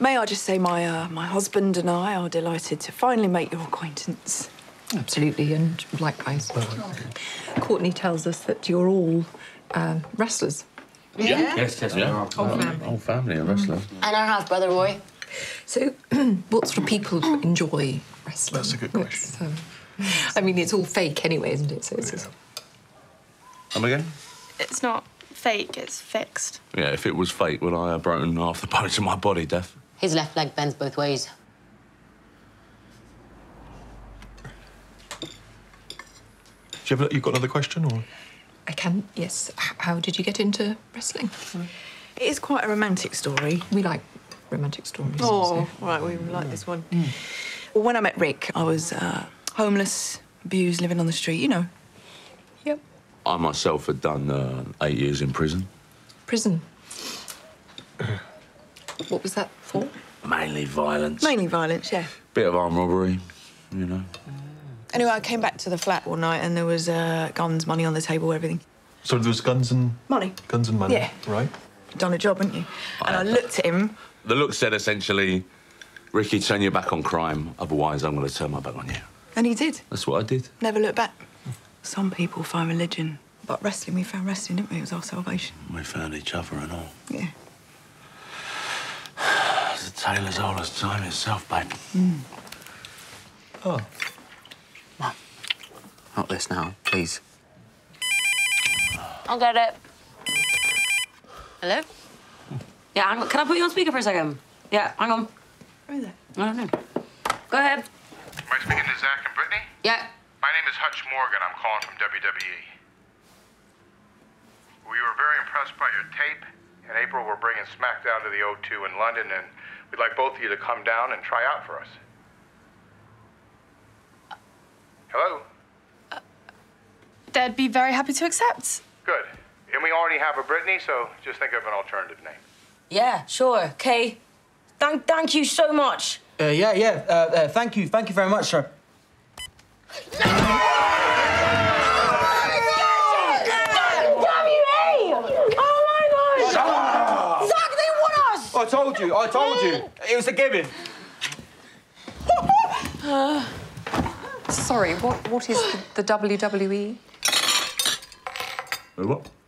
May I just say my husband and I are delighted to finally make your acquaintance. Absolutely, and likewise. Courtney tells us that you're all wrestlers. Yeah. Yes, Whole family. Whole family are wrestlers. And our half brother Roy. So, what sort of people enjoy wrestling? That's a good question. I mean, it's all fake anyway, isn't it? So it's Come again? It's not fake, it's fixed. Yeah, if it was fake, would I have broken half the bones in my body, Death? His left leg bends both ways. You've got another question, or? I can, yes. How did you get into wrestling? It is quite a romantic story. We like romantic stories. Oh, so. right, we like this one. Well, when I met Rick, I was homeless, abused, living on the street, you know. Yep. I myself had done 8 years in prison. Prison. What was that for? Mainly violence. Mainly violence, yeah. Bit of armed robbery, you know. Anyway, I came back to the flat one night and there was guns, money on the table, everything. So there was guns and... Money. Guns and money, Yeah. right? You'd done a job, hadn't you? And I looked at him. The look said essentially, Ricky, turn your back on crime, otherwise I'm going to turn my back on you. And he did. That's what I did. Never looked back. Some people find religion. But wrestling, we found wrestling, didn't we? It was our salvation. We found each other and all. Yeah. It's a tale as old as time itself, babe. Oh. Not this now, please. I'll get it. Hello? Yeah, hang on. Can I put you on speaker for a second? Yeah, hang on. Where is it? I don't know. Go ahead. Am I speaking to Zach and Brittany? Yeah. My name is Hutch Morgan. I'm calling from WWE. We were very impressed by your tape. In April, we're bringing SmackDown to the O2 in London, and we'd like both of you to come down and try out for us. Hello? They'd be very happy to accept. Good. And we already have a Brittany, so just think of an alternative name. Yeah, sure. Okay. Thank you so much. Thank you very much, sir. I told you. It was a given. Sorry, what is the WWE? What?